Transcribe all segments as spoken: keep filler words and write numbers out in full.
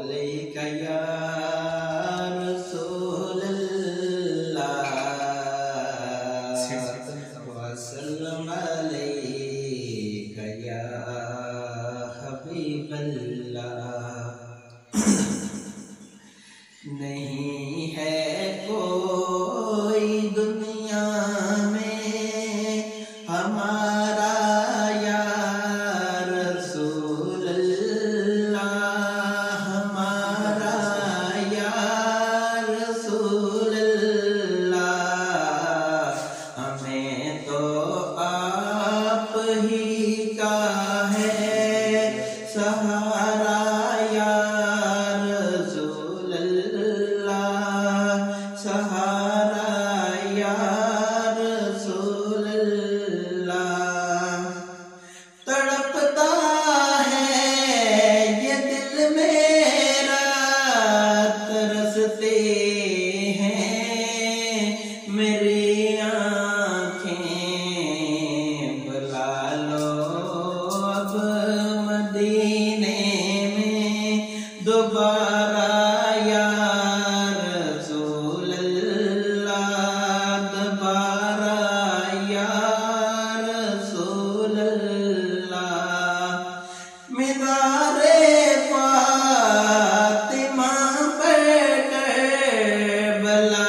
अलैका या रसूल अल्लाह वसल्लम अलैका या हबीब अल्लाह। नहीं है कोई दुनिया में हमारा या रसूल अल्लाह, हमारा या रसूल अल्लाह। हमें तो आप ही का है सहारा या सहारा या रसूल अल्लाह। तड़पता है ये दिल मेरा, तरसते हैं मेरी आँखें। बुला लो अब मदीने में दोबारा या मीनारे फातिमा पर करबला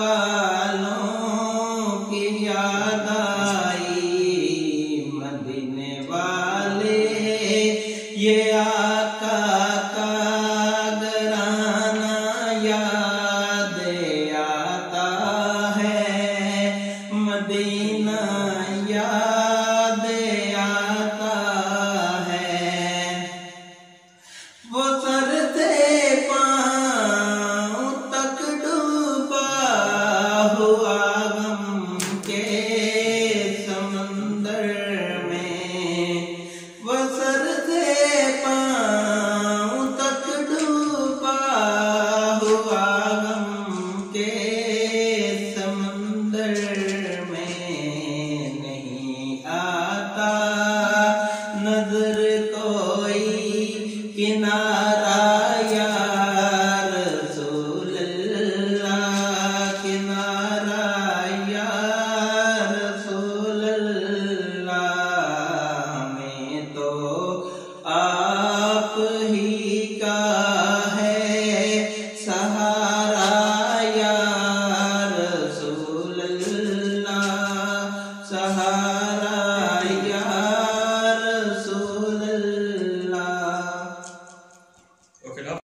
वालों की याद आई। मदीने वाले ये आका का घराना याद आता है। मदीना याद आता है। वो सर से पाँव तक डूबा हुआ गम के समंदर में। वो सर से पाँव तक डूबा हुआ गम के समंदर में। नहीं आता नजर कोई किनारा या रसूल अल्लाह, किनारा या रसूल अल्लाह। हमें तो आप ही का है सहारा या रसूल अल्लाह, सहारा या रसूल अल्लाह।